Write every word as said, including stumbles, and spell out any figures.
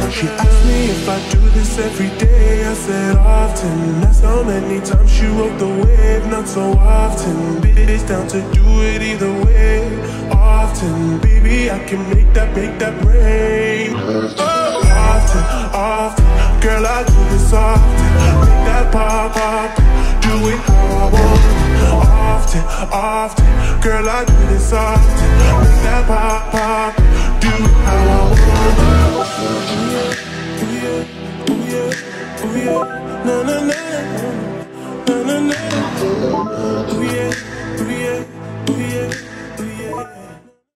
She asked me if I do this every day, I said often. That's how many times she rode the wave, not so often. Bitch down to do it either way, often. Baby, I can make that, make that rain. Oh, often, often, girl, I do this often. Make that pop, pop, do it how I want. Often, often, girl, I do this often. Make that pop, pop.